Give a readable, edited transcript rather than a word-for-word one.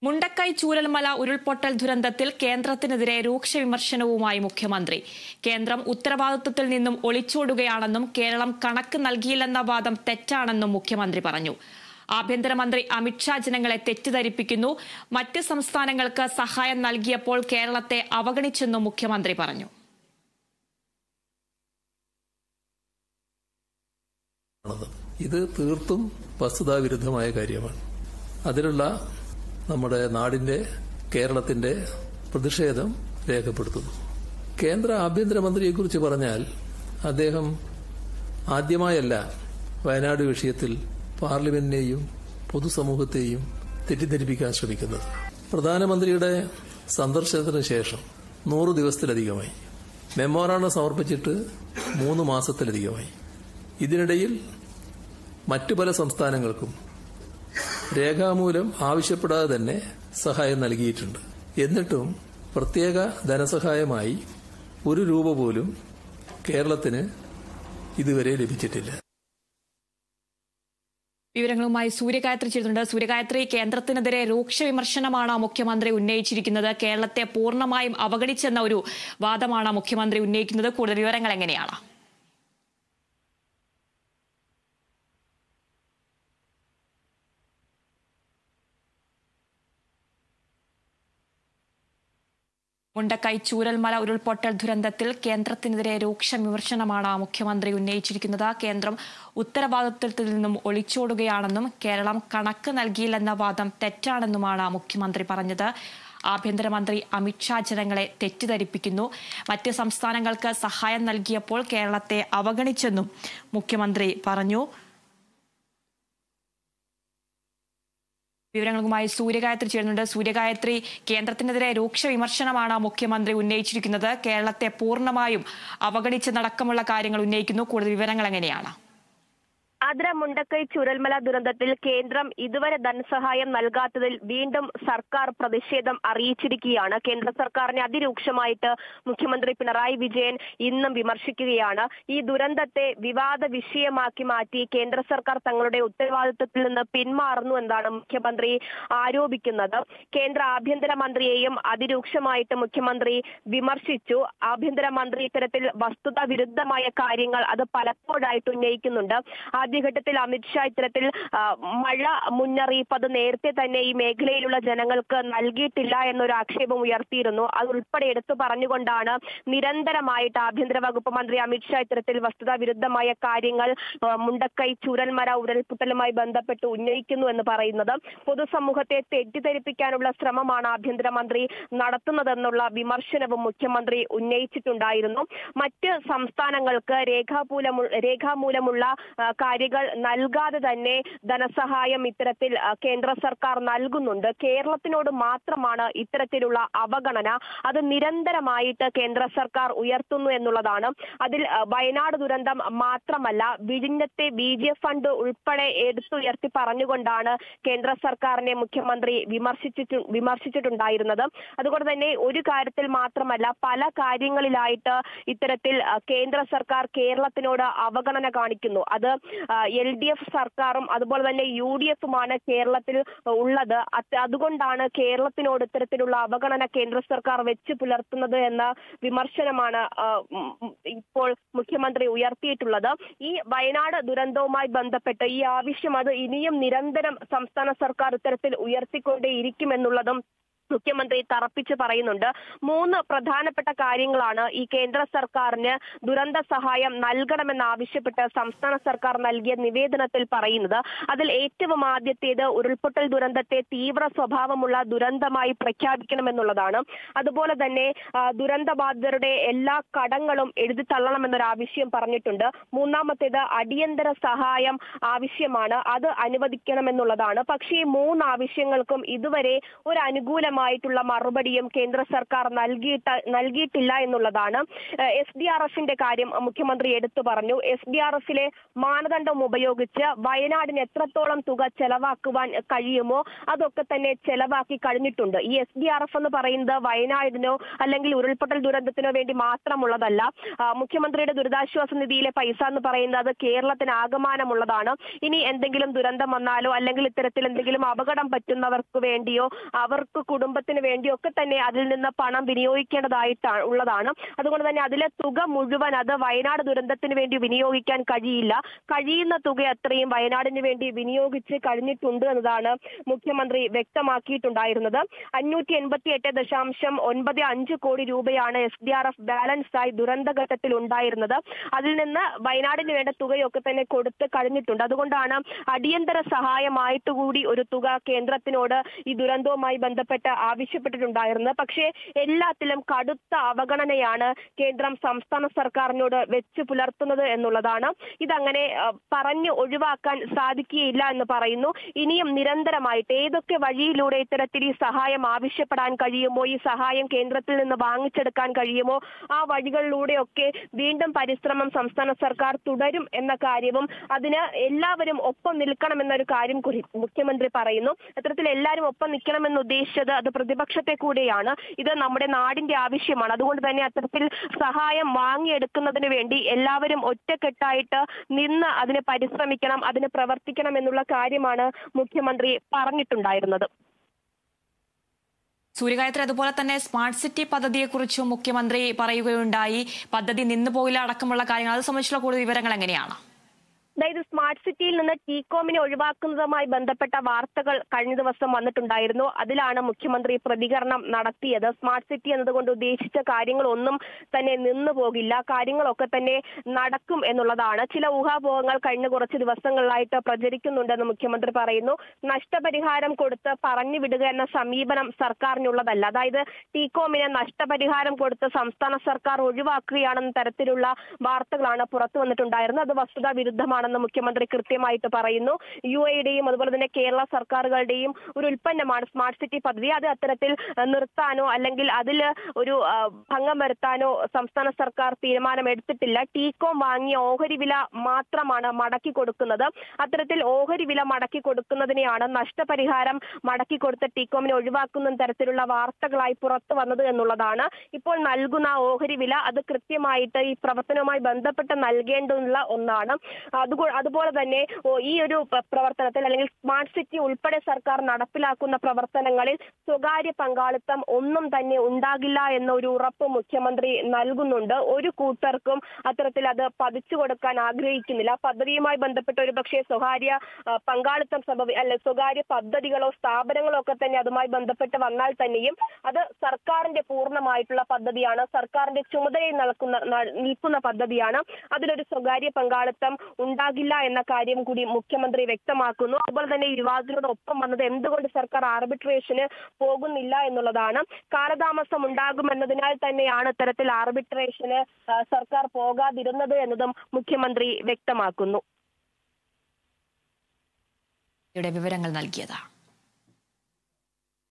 മുണ്ടക്കൈ ചൂരൽമല ഉരുൾപൊട്ടൽ ദുരന്തത്തിൽ കേന്ദ്രത്തിനെതിരെ രൂക്ഷ വിമർശനവുമായി മുഖ്യമന്ത്രി. കേന്ദ്രം ഉത്തരവാദിത്വത്തിൽ നിന്നും ഒളിച്ചോടുകയാണെന്നും കേരളം കണക്ക് നൽകിയില്ലെന്ന വാദം തെറ്റാണെന്നും മുഖ്യമന്ത്രി പറഞ്ഞു. ആഭ്യന്തരമന്ത്രി അമിത്ഷാ ജനങ്ങളെ തെറ്റിദ്ധരിപ്പിക്കുന്നു. മറ്റ് സംസ്ഥാനങ്ങൾക്ക് സഹായം നൽകിയപ്പോൾ കേരളത്തെ അവഗണിച്ചെന്നും മുഖ്യമന്ത്രി പറഞ്ഞു. ഇത് തീർത്തും വസ്തുതാവിരുദ്ധമായ കാര്യമാണ്. അതിലുള്ള നമ്മുടെ നാടിന്റെ കേരളത്തിന്റെ പ്രതിഷേധം രേഖപ്പെടുത്തുന്നു. കേന്ദ്ര ആഭ്യന്തരമന്ത്രിയെക്കുറിച്ച് പറഞ്ഞാൽ അദ്ദേഹം ആദ്യമായല്ല വയനാട് വിഷയത്തിൽ പാർലമെന്റിനെയും പൊതുസമൂഹത്തെയും തെറ്റിദ്ധരിപ്പിക്കാൻ ശ്രമിക്കുന്നത്. പ്രധാനമന്ത്രിയുടെ സന്ദർശനത്തിന് ശേഷം 100 ദിവസത്തിലധികമായി, മെമ്മോറാണ്ടം സമർപ്പിച്ചിട്ട് 3 മാസത്തിലധികമായി. ഇതിനിടയിൽ മറ്റു പല സംസ്ഥാനങ്ങൾക്കും രേഖാമൂലം ആവശ്യപ്പെടാതെ തന്നെ സഹായം നൽകിയിട്ടുണ്ട്. എന്നിട്ടും പ്രത്യേക ധനസഹായമായി 1 രൂപ പോലും കേരളത്തിന് ഇതുവരെ ലഭിച്ചിട്ടില്ല. വിവരങ്ങളുമായി സൂര്യഗായത്രി ചേരുന്നുണ്ട്. സൂര്യഗായത്രി, കേന്ദ്രത്തിനെതിരെ രൂക്ഷ വിമർശനമാണ് മുഖ്യമന്ത്രി ഉന്നയിച്ചിരിക്കുന്നത്. കേരളത്തെ പൂർണ്ണമായും അവഗണിച്ചെന്ന ഒരു വാദമാണ് മുഖ്യമന്ത്രി ഉന്നയിക്കുന്നത്. കൂടുതൽ വിവരങ്ങൾ എങ്ങനെയാണ്? മുണ്ടക്കൈ ചൂരൽമല ഉരുൾപൊട്ടൽ ദുരന്തത്തിൽ കേന്ദ്രത്തിനെതിരെ രൂക്ഷ വിമർശനമാണ് മുഖ്യമന്ത്രി ഉന്നയിച്ചിരിക്കുന്നത്. കേന്ദ്രം ഉത്തരവാദിത്വത്തിൽ നിന്നും ഒളിച്ചോടുകയാണെന്നും കേരളം കണക്ക് നൽകിയില്ലെന്ന വാദം തെറ്റാണെന്നുമാണ് മുഖ്യമന്ത്രി പറഞ്ഞത്. ആഭ്യന്തരമന്ത്രി അമിത്ഷാ ജനങ്ങളെ തെറ്റിദ്ധരിപ്പിക്കുന്നു. മറ്റ് സംസ്ഥാനങ്ങൾക്ക് സഹായം നൽകിയപ്പോൾ കേരളത്തെ അവഗണിച്ചെന്നും മുഖ്യമന്ത്രി പറഞ്ഞു. വിവരങ്ങളുമായി സൂര്യഗായത്രി ചേരുന്നുണ്ട്. സൂര്യഗായത്രി, കേന്ദ്രത്തിനെതിരെ രൂക്ഷ വിമർശനമാണ് മുഖ്യമന്ത്രി ഉന്നയിച്ചിരിക്കുന്നത്. കേരളത്തെ പൂർണ്ണമായും അവഗണിച്ചതടക്കമുള്ള കാര്യങ്ങൾ ഉന്നയിക്കുന്നു. കൂടുതൽ വിവരങ്ങൾ എങ്ങനെയാണ്? മുണ്ടക്കൈ ചുരൽമല ദുരന്തത്തിൽ കേന്ദ്രം ഇതുവരെ ധനസഹായം നൽകാത്തതിൽ വീണ്ടും സർക്കാർ പ്രതിഷേധം അറിയിച്ചിരിക്കുകയാണ്. കേന്ദ്ര സർക്കാരിനെ അതിരൂക്ഷമായിട്ട് മുഖ്യമന്ത്രി പിണറായി വിജയൻ ഇന്നും വിമർശിക്കുകയാണ്. ഈ ദുരന്തത്തെ വിവാദ വിഷയമാക്കി മാറ്റി കേന്ദ്ര സർക്കാർ തങ്ങളുടെ ഉത്തരവാദിത്വത്തിൽ നിന്ന് പിന്മാറുന്നു എന്നാണ് മുഖ്യമന്ത്രി ആരോപിക്കുന്നത്. കേന്ദ്ര ആഭ്യന്തരമന്ത്രിയെയും അതിരൂക്ഷമായിട്ട് മുഖ്യമന്ത്രി വിമർശിച്ചു. ആഭ്യന്തരമന്ത്രി ഇത്തരത്തിൽ വസ്തുതാ വിരുദ്ധമായ കാര്യങ്ങൾ അത് പലപ്പോഴായിട്ട് ഉന്നയിക്കുന്നുണ്ട്. ആദ്യഘട്ടത്തിൽ അമിത്ഷാ ഇത്തരത്തിൽ മഴ മുന്നറിയിപ്പ് അത് നേരത്തെ തന്നെ ഈ മേഖലയിലുള്ള ജനങ്ങൾക്ക് നൽകിയിട്ടില്ല എന്നൊരു ആക്ഷേപം ഉയർത്തിയിരുന്നു. അതുൾപ്പെടെ എടുത്തു പറഞ്ഞുകൊണ്ടാണ് നിരന്തരമായിട്ട് ആഭ്യന്തര വകുപ്പ് മന്ത്രി അമിത്ഷാ ഇത്തരത്തിൽ വസ്തുതാ വിരുദ്ധമായ കാര്യങ്ങൾ മുണ്ടക്കൈ ചൂരൽമല ഉരുൾപൊട്ടലുമായി ബന്ധപ്പെട്ട് ഉന്നയിക്കുന്നു എന്ന് പറയുന്നത്. പൊതുസമൂഹത്തെ തെറ്റിദ്ധരിപ്പിക്കാനുള്ള ശ്രമമാണ് ആഭ്യന്തരമന്ത്രി നടത്തുന്നതെന്നുള്ള വിമർശനവും മുഖ്യമന്ത്രി ഉന്നയിച്ചിട്ടുണ്ടായിരുന്നു. മറ്റ് സംസ്ഥാനങ്ങൾക്ക് രേഖാമൂലമുള്ള കാര്യങ്ങൾ നൽകാതെ തന്നെ ധനസഹായം ഇത്തരത്തിൽ കേന്ദ്ര സർക്കാർ നൽകുന്നുണ്ട്. കേരളത്തിനോട് മാത്രമാണ് ഇത്തരത്തിലുള്ള അവഗണന. അത് നിരന്തരമായിട്ട് കേന്ദ്ര സർക്കാർ ഉയർത്തുന്നു എന്നുള്ളതാണ്. അതിൽ വയനാട് ദുരന്തം മാത്രമല്ല, വിഴിഞ്ഞത്തെ BGF ഫണ്ട് ഉൾപ്പെടെ എടുത്തുയർത്തി പറഞ്ഞുകൊണ്ടാണ് കേന്ദ്ര സർക്കാരിനെ മുഖ്യമന്ത്രി വിമർശിച്ചിട്ടുണ്ടായിരുന്നത്. അതുകൊണ്ട് തന്നെ ഒരു കാര്യത്തിൽ മാത്രമല്ല, പല കാര്യങ്ങളിലായിട്ട് ഇത്തരത്തിൽ കേന്ദ്ര സർക്കാർ കേരളത്തിനോട് അവഗണന കാണിക്കുന്നു. അത് LDF സർക്കാരും അതുപോലെ തന്നെ UDFുമാണ് കേരളത്തിൽ ഉള്ളത്. അതുകൊണ്ടാണ് കേരളത്തിനോട് ഇത്തരത്തിലുള്ള അവഗണന കേന്ദ്ര സർക്കാർ വെച്ച് പുലർത്തുന്നത് എന്ന വിമർശനമാണ് ഇപ്പോൾ മുഖ്യമന്ത്രി ഉയർത്തിയിട്ടുള്ളത്. ഈ വയനാട് ദുരന്തവുമായി ബന്ധപ്പെട്ട് ഈ ആവശ്യം അത് ഇനിയും നിരന്തരം സംസ്ഥാന സർക്കാർ ഇത്തരത്തിൽ ഉയർത്തിക്കൊണ്ടേയിരിക്കുമെന്നുള്ളതും മുഖ്യമന്ത്രി തറപ്പിച്ച് പറയുന്നുണ്ട്. 3 പ്രധാനപ്പെട്ട കാര്യങ്ങളാണ് ഈ കേന്ദ്ര സർക്കാരിന് ദുരന്ത സഹായം നൽകണമെന്നാവശ്യപ്പെട്ട് സംസ്ഥാന സർക്കാർ നൽകിയ നിവേദനത്തിൽ പറയുന്നത്. അതിൽ ഏറ്റവും ആദ്യത്തേത് ഉരുൾപൊട്ടൽ ദുരന്തത്തെ തീവ്ര സ്വഭാവമുള്ള ദുരന്തമായി പ്രഖ്യാപിക്കണമെന്നുള്ളതാണ്. അതുപോലെ തന്നെ ദുരന്തബാധിതരുടെ എല്ലാ കടങ്ങളും എഴുതി തള്ളണമെന്നൊരു ആവശ്യം പറഞ്ഞിട്ടുണ്ട്. മൂന്നാമത്തേത് അടിയന്തര സഹായം ആവശ്യമാണ്, അത് അനുവദിക്കണമെന്നുള്ളതാണ്. പക്ഷേ ഈ 3 ആവശ്യങ്ങൾക്കും ഇതുവരെ ഒരു അനുകൂലമായ കൃത്യമായിട്ടുള്ള മറുപടിയും കേന്ദ്ര സർക്കാർ നൽകിയിട്ടില്ല എന്നുള്ളതാണ്. SDRFന്റെ കാര്യം മുഖ്യമന്ത്രി എടുത്തു പറഞ്ഞു. SDRFിലെ മാനദണ്ഡം ഉപയോഗിച്ച് വയനാടിന് എത്രത്തോളം തുക ചെലവാക്കുവാൻ കഴിയുമോ അതൊക്കെ തന്നെ ചെലവാക്കി കഴിഞ്ഞിട്ടുണ്ട്. ഈ SDRF എന്ന് പറയുന്നത് വയനാടിനോ അല്ലെങ്കിൽ ഉരുൾപൊട്ടൽ ദുരന്തത്തിനോ വേണ്ടി മാത്രമുള്ളതല്ല. മുഖ്യമന്ത്രിയുടെ ദുരിതാശ്വാസ നിധിയിലെ പൈസ എന്ന് പറയുന്നത് കേരളത്തിന് ആകമാനമുള്ളതാണ്. ഇനി എന്തെങ്കിലും ദുരന്തം വന്നാലോ അല്ലെങ്കിൽ ഇത്തരത്തിൽ എന്തെങ്കിലും അപകടം പറ്റുന്നവർക്ക് വേണ്ടിയോ അവർക്ക് കുടുംബത്തിന് വേണ്ടിയോ ഒക്കെ തന്നെ അതിൽ നിന്ന് പണം വിനിയോഗിക്കേണ്ടതായിട്ടാണ് ഉള്ളതാണ്. അതുകൊണ്ട് തന്നെ അതിലെ തുക മുഴുവൻ അത് വയനാട് ദുരന്തത്തിന് വേണ്ടി വിനിയോഗിക്കാൻ കഴിയില്ല. കഴിയുന്ന തുക അത്രയും വയനാടിന് വേണ്ടി വിനിയോഗിച്ച് കഴിഞ്ഞിട്ടുണ്ട് എന്നതാണ് മുഖ്യമന്ത്രി വ്യക്തമാക്കിയിട്ടുണ്ടായിരുന്നത്. 588.95 കോടി രൂപയാണ് SDRF ബാലൻസ് ആയി ദുരന്തഘട്ടത്തിൽ ഉണ്ടായിരുന്നത്. അതിൽ നിന്ന് വയനാടിന് വേണ്ട തുകയൊക്കെ തന്നെ കൊടുത്ത് കഴിഞ്ഞിട്ടുണ്ട്. അതുകൊണ്ടാണ് അടിയന്തര സഹായമായിട്ട് കൂടി ഒരു തുക കേന്ദ്രത്തിനോട് ഈ ദുരന്തവുമായി ബന്ധപ്പെട്ട് ആവശ്യപ്പെട്ടിട്ടുണ്ടായിരുന്നത്. പക്ഷേ എല്ലാത്തിലും കടുത്ത അവഗണനയാണ് കേന്ദ്രം സംസ്ഥാന സർക്കാരിനോട് വെച്ച് പുലർത്തുന്നത് എന്നുള്ളതാണ്. ഇതങ്ങനെ പറഞ്ഞു ഒഴിവാക്കാൻ സാധിക്കുകയില്ല എന്ന് പറയുന്നു. ഇനിയും നിരന്തരമായിട്ട് ഏതൊക്കെ വഴിയിലൂടെ ഇത്തരത്തിൽ ഈ സഹായം ആവശ്യപ്പെടാൻ കഴിയുമോ, ഈ സഹായം കേന്ദ്രത്തിൽ നിന്ന് വാങ്ങിച്ചെടുക്കാൻ കഴിയുമോ, ആ വഴികളിലൂടെയൊക്കെ വീണ്ടും പരിശ്രമം സംസ്ഥാന സർക്കാർ തുടരും എന്ന കാര്യവും അതിന് എല്ലാവരും ഒപ്പം നിൽക്കണമെന്നൊരു കാര്യം മുഖ്യമന്ത്രി പറയുന്നു. അത്തരത്തിൽ എല്ലാവരും ഒപ്പം നിൽക്കണമെന്ന് ഉദ്ദേശിച്ചത് അത് പ്രതിപക്ഷത്തെ കൂടെയാണ്. ഇത് നമ്മുടെ നാടിന്റെ ആവശ്യമാണ്. അതുകൊണ്ട് തന്നെ അത്തരത്തിൽ സഹായം വാങ്ങിയെടുക്കുന്നതിന് വേണ്ടി എല്ലാവരും ഒറ്റക്കെട്ടായിട്ട് നിന്ന് അതിന് പരിശ്രമിക്കണം, അതിന് പ്രവർത്തിക്കണം എന്നുള്ള കാര്യമാണ് മുഖ്യമന്ത്രി പറഞ്ഞിട്ടുണ്ടായിരുന്നത്. സൂര്യഗായത്രി, അതുപോലെ തന്നെ സ്മാർട്ട് സിറ്റി പദ്ധതിയെക്കുറിച്ചും മുഖ്യമന്ത്രി പറയുകയുണ്ടായി. പദ്ധതി നിന്നുപോയില്ല അടക്കമുള്ള കാര്യങ്ങൾ, അത് സംബന്ധിച്ചുള്ള കൂടുതൽ വിവരങ്ങൾ എങ്ങനെയാണ്? അതായത് സ്മാർട്ട് സിറ്റിയിൽ നിന്ന് ടീകോമിനെ ഒഴിവാക്കുന്നതുമായി ബന്ധപ്പെട്ട വാർത്തകൾ കഴിഞ്ഞ ദിവസം വന്നിട്ടുണ്ടായിരുന്നു. അതിലാണ് മുഖ്യമന്ത്രി പ്രതികരണം നടത്തിയത്. സ്മാർട്ട് സിറ്റി എന്നതുകൊണ്ട് ഉദ്ദേശിച്ച കാര്യങ്ങളൊന്നും തന്നെ നിന്നു പോകില്ല, കാര്യങ്ങളൊക്കെ തന്നെ നടക്കും എന്നുള്ളതാണ്. ചില ഊഹാപോഹങ്ങൾ കഴിഞ്ഞ കുറച്ച് ദിവസങ്ങളിലായിട്ട് പ്രചരിക്കുന്നുണ്ടെന്ന് മുഖ്യമന്ത്രി പറയുന്നു. നഷ്ടപരിഹാരം കൊടുത്ത് പറഞ്ഞു വിടുക എന്ന സമീപനം സർക്കാരിനുള്ളതല്ല. അതായത് ടീകോമിന് നഷ്ടപരിഹാരം കൊടുത്ത് സംസ്ഥാന സർക്കാർ ഒഴിവാക്കുകയാണെന്ന തരത്തിലുള്ള വാർത്തകളാണ് പുറത്തു വന്നിട്ടുണ്ടായിരുന്നത്. അത് വസ്തുതാ വിരുദ്ധമാണെന്ന് മുഖ്യമന്ത്രി കൃത്യമായിട്ട് പറയുന്നു. UAEയുടെയും അതുപോലെ തന്നെ കേരള സർക്കാരുകളുടെയും ഒരു ഉൽപ്പന്നമാണ് സ്മാർട്ട് സിറ്റി പദ്ധതി. അത് അത്തരത്തിൽ നിർത്താനോ അല്ലെങ്കിൽ അതിൽ ഒരു ഭംഗം വരുത്താനോ സംസ്ഥാന സർക്കാർ തീരുമാനമെടുത്തിട്ടില്ല. ടീകോം വാങ്ങിയ ഓഹരി വില മാത്രമാണ് മടക്കി കൊടുക്കുന്നത്. അത്തരത്തിൽ ഓഹരി വില മടക്കി കൊടുക്കുന്നതിനെയാണ് നഷ്ടപരിഹാരം മടക്കി കൊടുത്ത ടീകോമിനെ ഒഴിവാക്കുന്ന തരത്തിലുള്ള വാർത്തകളായി പുറത്തു വന്നത് എന്നുള്ളതാണ്. ഇപ്പോൾ നൽകുന്ന ഓഹരി വില അത് കൃത്യമായിട്ട് ഈ പ്രവർത്തനവുമായി ബന്ധപ്പെട്ട് നൽകേണ്ടുള്ള ഒന്നാണ്. അതുപോലെ തന്നെ ഈ ഒരു പ്രവർത്തനത്തിൽ അല്ലെങ്കിൽ സ്മാർട്ട് സിറ്റി ഉൾപ്പെടെ സർക്കാർ നടപ്പിലാക്കുന്ന പ്രവർത്തനങ്ങളിൽ സ്വകാര്യ പങ്കാളിത്തം ഒന്നും തന്നെ ഉണ്ടാകില്ല എന്ന ഒരു ഉറപ്പ് മുഖ്യമന്ത്രി നൽകുന്നുണ്ട്. ഒരു കൂട്ടർക്കും അത്തരത്തിൽ അത് പതിച്ചു കൊടുക്കാൻ ആഗ്രഹിക്കുന്നില്ല. പദ്ധതിയുമായി ബന്ധപ്പെട്ട ഒരു പക്ഷേ സ്വകാര്യ പങ്കാളിത്തം സ്വകാര്യ പദ്ധതികളോ സ്ഥാപനങ്ങളോ ഒക്കെ തന്നെ അതുമായി ബന്ധപ്പെട്ട് വന്നാൽ തന്നെയും അത് സർക്കാരിന്റെ പൂർണ്ണമായിട്ടുള്ള പദ്ധതിയാണ്, സർക്കാരിന്റെ ചുമതലയിൽ നിൽക്കുന്ന പദ്ധതിയാണ്. അതിലൊരു സ്വകാര്യ പങ്കാളിത്തം ഉണ്ടാകില്ല എന്ന കാര്യം കൂടി മുഖ്യമന്ത്രി വ്യക്തമാക്കുന്നു. അതുപോലെ തന്നെ ഈ വിവാദത്തിനോടൊപ്പം വന്നത് എന്തുകൊണ്ട് സർക്കാർ ആർബിട്രേഷന് പോകുന്നില്ല എന്നുള്ളതാണ്. കാലതാമസം ഉണ്ടാകുമെന്നതിനാൽ തന്നെയാണ് ഇത്തരത്തിൽ ആർബിട്രേഷന് സർക്കാർ പോകാതിരുന്നത് എന്നതും മുഖ്യമന്ത്രി വ്യക്തമാക്കുന്നു. വിവരങ്ങൾ നൽകിയതാണ്.